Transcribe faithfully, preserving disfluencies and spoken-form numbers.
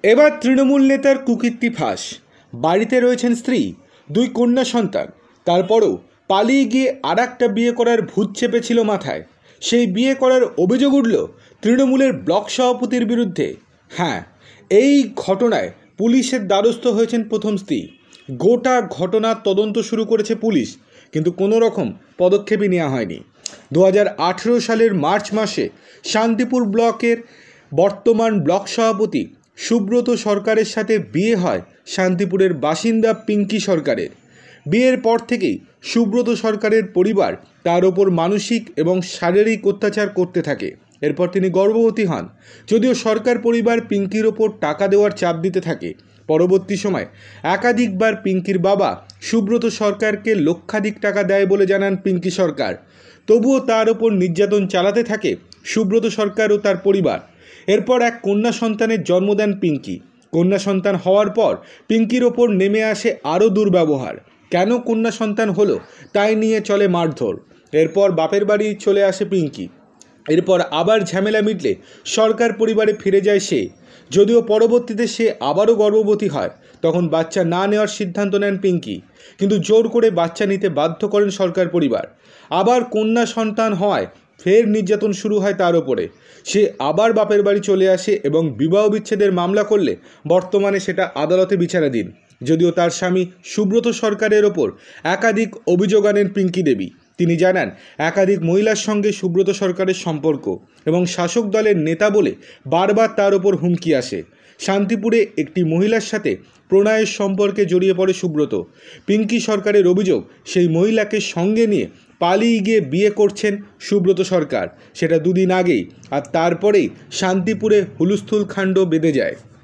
এবার তৃণমূল নেতার কুকীর্তি ফাঁস। বাড়িতে রয়েছেন স্ত্রী, দুই কন্যা সন্তান, তারপরও পালিয়ে গিয়ে আর একটা বিয়ে করার ভূত চেপেছিল মাথায়। সেই বিয়ে করার অভিযোগ উঠল তৃণমূলের ব্লক সভাপতির বিরুদ্ধে। হ্যাঁ, এই ঘটনায় পুলিশের দ্বারস্থ হয়েছেন প্রথম স্ত্রী। গোটা ঘটনার তদন্ত শুরু করেছে পুলিশ, কিন্তু কোনো রকম পদক্ষেপই নেওয়া হয়নি। দু হাজার আঠেরো সালের মার্চ মাসে শান্তিপুর ব্লকের বর্তমান ব্লক সভাপতি সুব্রত সরকারের সাথে বিয়ে হয় শান্তিপুরের বাসিন্দা পিঙ্কি সরকারের। বিয়ের পর থেকেই সুব্রত সরকারের পরিবার তার ওপর মানসিক এবং শারীরিক অত্যাচার করতে থাকে। এরপর তিনি গর্ভবতী হন। যদিও সরকার পরিবার পিঙ্কির ওপর টাকা দেওয়ার চাপ দিতে থাকে। পরবর্তী সময় একাধিকবার পিঙ্কির বাবা সুব্রত সরকারকে লক্ষাধিক টাকা দেয় বলে জানান পিঙ্কি সরকার। তবুও তার ওপর নির্যাতন চালাতে থাকে সুব্রত সরকার ও তার পরিবার। এরপর এক কন্যা সন্তানের জন্ম দেন পিঙ্কি। কন্যা সন্তান হওয়ার পর পিঙ্কির ওপর নেমে আসে আরও দুর্ব্যবহার। কেন কন্যা সন্তান হলো তাই নিয়ে চলে মারধর। এরপর বাপের বাড়ি চলে আসে পিঙ্কি। এরপর আবার ঝামেলা মিটলে সরকার পরিবারে ফিরে যায় সে। যদিও পরবর্তীতে সে আবারও গর্ভবতী হয়, তখন বাচ্চা না নেওয়ার সিদ্ধান্ত নেন পিঙ্কি, কিন্তু জোর করে বাচ্চা নিতে বাধ্য করেন সরকার পরিবার। আবার কন্যা সন্তান হওয়ায় ফের নির্যাতন শুরু হয় তার ওপরে। সে আবার বাপের বাড়ি চলে আসে এবং বিবাহ বিচ্ছেদের মামলা করলে বর্তমানে সেটা আদালতে বিচারাধীন। যদিও তার স্বামী সুব্রত সরকারের ওপর একাধিক অভিযোগ আনেন পিঙ্কি দেবী। তিনি জানান, একাধিক মহিলার সঙ্গে সুব্রত সরকারের সম্পর্ক এবং শাসক দলের নেতা বলে বারবার তার ওপর হুমকি আসে। শান্তিপুরে একটি মহিলার সাথে প্রণয়ের সম্পর্কে জড়িয়ে পড়ে সুব্রত। পিঙ্কি সরকারের অভিযোগ, সেই মহিলাকে সঙ্গে নিয়ে পালিয়ে গিয়ে বিয়ে করছেন সুব্রত সরকার। সেটা দুদিন আগেই, আর তারপরেই শান্তিপুরে হুলস্থুল কাণ্ড বেঁধে যায়।